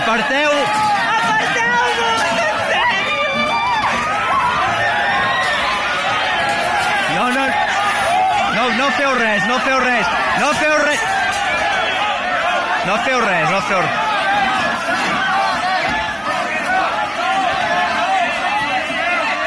Aparteu-vos, en sèrio! No feu res, no feu res, no feu res! No feu res, no feu res.